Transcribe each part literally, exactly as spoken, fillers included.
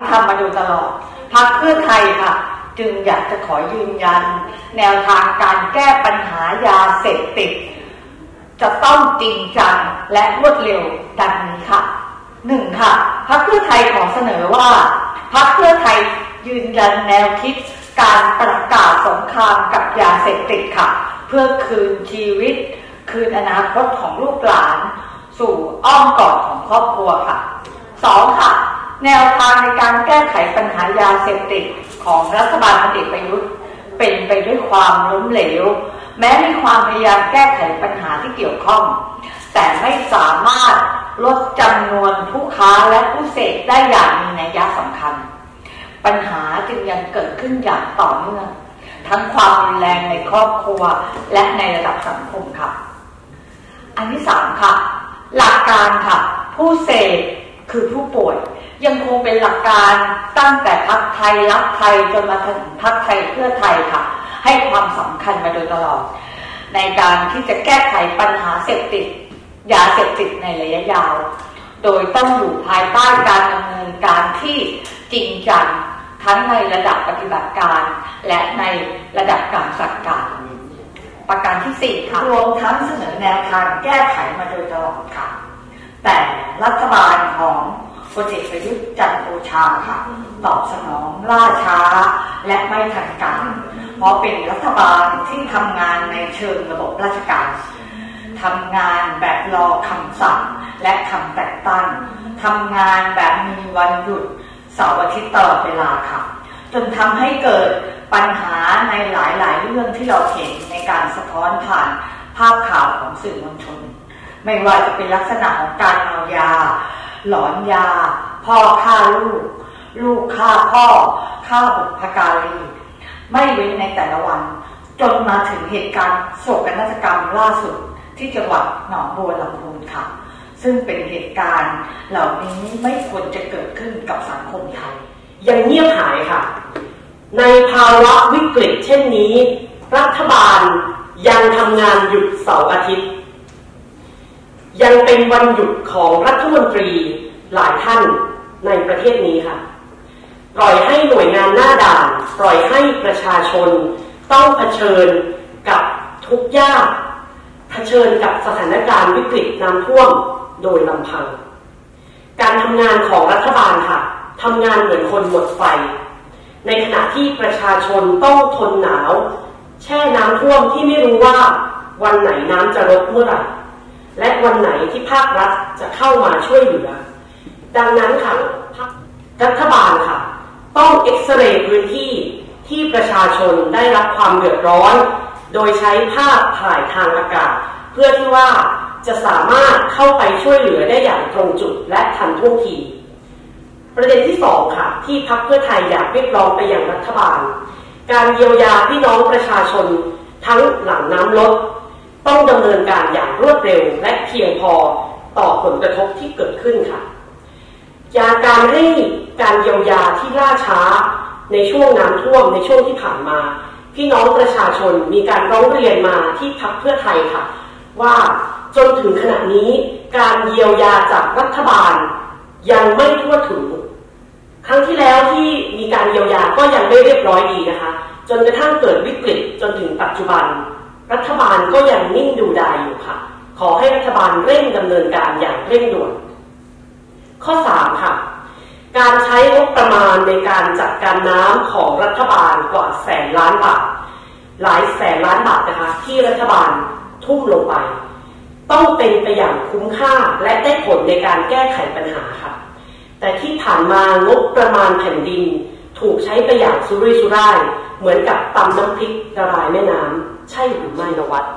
ทำมาโดยตลอดพรรคเพื่อไทยค่ะจึงอยากจะขอยืนยันแนวทางการแก้ปัญหายาเสพติดจะต้องจริงจังและรวดเร็วดังนี้ค่ะหนึ่งค่ะพรรคเพื่อไทยขอเสนอว่าพรรคเพื่อไทยยืนยันแนวคิดการประกาศสงครามกับยาเสพติดค่ะเพื่อคืนชีวิตคืนอนาคตของลูกหลานสู่อ้อมกอดของครอบครัวค่ะสองค่ะแนวทางในการแก้ไขปัญหายาเสพติดของรัฐบาลพลเอกประยุทธ์เป็นไปด้วยความล้มเหลวแม้มีความพยายามแก้ไขปัญหาที่เกี่ยวข้องแต่ไม่สามารถลดจำนวนผู้ค้าและผู้เสพได้อย่างมีนัยยะสำคัญปัญหาจึงยังเกิดขึ้นอย่างต่อเนื่องทั้งความรุนแรงในครอบครัวและในระดับสังคมค่ะอันที่สามค่ะหลักการค่ะผู้เสพคือผู้ป่วยยังคงเป็นหลักการตั้งแต่พรรคไทยรักไทยจนมาถึงพรรคไทยเพื่อไทยค่ะให้ความสำคัญมาโดยตลอดในการที่จะแก้ไขปัญหาเสพติดยาเสพติดในระยะยาวโดยต้องอยู่ภายใต้การดำเนินการที่จริงจังทั้งในระดับปฏิบัติการและในระดับการสั่งการประการที่สี่ค่ะรวมทั้งเสนอแนวทางแก้ไขมาโดยตลอดค่ะแต่รัฐบาลของพลเอกประยุทธ์จันทร์โอชาค่ะตอบสนองล่าช้าและไม่ทันการเพราะเป็นรัฐบาลที่ทำงานในเชิงระบบราชการทำงานแบบรอคำสั่งและคำแต่งตั้งทำงานแบบมีวันหยุดเสาร์อาทิตย์ตลอดเวลาค่ะจนทำให้เกิดปัญหาในหลายๆเรื่องที่เราเห็นในการสะท้อนผ่านภาพข่าวของสื่อมวลชนไม่ว่าจะเป็นลักษณะของการเมายาหลอนยาพ่อฆ่าลูกลูกฆ่าพ่อฆ่าบุพการีไม่เว้นในแต่ละวันจนมาถึงเหตุการณ์โศกนาฏกรรมล่าสุดที่จังหวัดหนองบัวลำพูค่ะซึ่งเป็นเหตุการณ์เหล่านี้ไม่ควรจะเกิดขึ้นกับสังคมไทยยังเงียบหายค่ะในภาวะวิกฤตเช่นนี้รัฐบาลยังทำงานหยุดเสาร์อาทิตย์ยังเป็นวันหยุดของรัฐมนตรีหลายท่านในประเทศนี้ค่ะปล่อยให้หน่วยงานหน้าด่านปล่อยให้ประชาชนต้องเผชิญกับทุกข์ยากเผชิญกับสถานการณ์วิกฤตน้ำท่วมโดยลำพังการทำงานของรัฐบาลค่ะทำงานเหมือนคนหมดไฟในขณะที่ประชาชนต้องทนหนาวแช่น้ำท่วมที่ไม่รู้ว่าวันไหนน้ำจะลดเมื่อไหร่และวันไหนที่ภาครัฐจะเข้ามาช่วยเหลือดังนั้นค่ะรัฐบาลค่ะต้องเอ็กซเรย์พื้นที่ที่ประชาชนได้รับความเดือดร้อนโดยใช้ภาพถ่ายทางอากาศเพื่อที่ว่าจะสามารถเข้าไปช่วยเหลือได้อย่างตรงจุดและทันท่วงทีประเด็นที่สองค่ะที่พรรคเพื่อไทยอยากเรียกร้องไปยังรัฐบาลการเยียวยาพี่น้องประชาชนทั้งหลังน้ำลดต้องดำเนินการอย่างรวดเร็วและเพียงพอต่อผลกระทบที่เกิดขึ้นค่ะยาการให้การเยียวยาที่ล่าช้าในช่วงน้ำท่วมในช่วงที่ผ่านมาพี่น้องประชาชนมีการร้องเรียนมาที่พรรคเพื่อไทยค่ะว่าจนถึงขณะนี้การเยียวยาจากรัฐบาลยังไม่ทั่วถึงครั้งที่แล้วที่มีการเยียวยาก็ยังไม่เรียบร้อยดีนะคะจนกระทั่งเกิดวิกฤตจนถึงปัจจุบันรัฐบาลก็ยังนิ่งดูดายอยู่ค่ะขอให้รัฐบาลเร่งดำเนินการอย่างเร่งด่วนข้อสามค่ะการใช้งบประมาณในการจัดการน้ำของรัฐบาลกว่าแสนล้านบาทหลายแสนล้านบาทนะคะที่รัฐบาลทุ่มลงไปต้องเป็นไปอย่างคุ้มค่าและได้ผลในการแก้ไขปัญหาค่ะแต่ที่ผ่านมางบประมาณแผ่นดินถูกใช้ไปอย่างสุรุ่ยสุร่ายเหมือนกับตำน้ำพริกละลายแม่น้ำใช่หรือไม่นวัด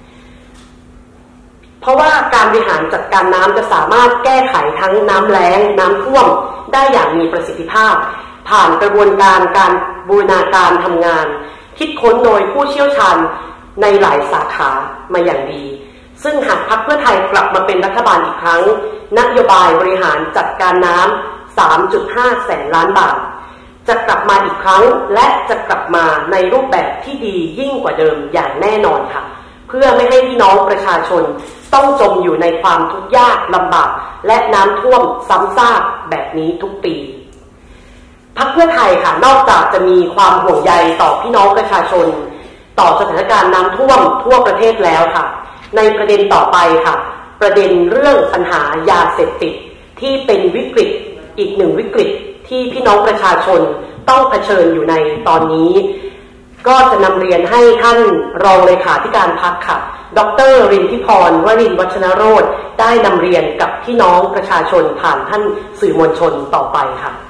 เพราะว่าการบริหารจัดการน้ำจะสามารถแก้ไขทั้งน้ำแล้งน้ำท่วมได้อย่างมีประสิทธิภาพผ่านกระบวนการการบูรณาการทำงานคิดค้นโดยผู้เชี่ยวชาญในหลายสาขามาอย่างดีซึ่งหากพรรคเพื่อไทยกลับมาเป็นรัฐบาลอีกครั้งนโยบายบริหารจัดการน้ำ สามจุดห้า แสนล้านบาทจะกลับมาอีกครั้งและจะกลับมาในรูปแบบที่ดียิ่งกว่าเดิมอย่างแน่นอนค่ะเพื่อไม่ให้พี่น้องประชาชนต้องจมอยู่ในความทุกข์ยากลำบากและน้ำท่วมซ้ำซากแบบนี้ทุกปีพรรคเพื่อไทยค่ะนอกจากจะมีความห่วงใยต่อพี่น้องประชาชนต่อสถานการณ์น้ำท่วมทั่วประเทศแล้วค่ะในประเด็นต่อไปค่ะประเด็นเรื่องปัญหายาเสพติดที่เป็นวิกฤตอีกหนึ่งวิกฤตที่พี่น้องประชาชนต้องเผชิญอยู่ในตอนนี้ก็จะนำเรียนให้ท่านรองเลขาธิการพรรคค่ะดร.รินทิพรวรินทร์วัชนโรจน์ได้นำเรียนกับพี่น้องประชาชนผ่านท่านสื่อมวลชนต่อไปค่ะ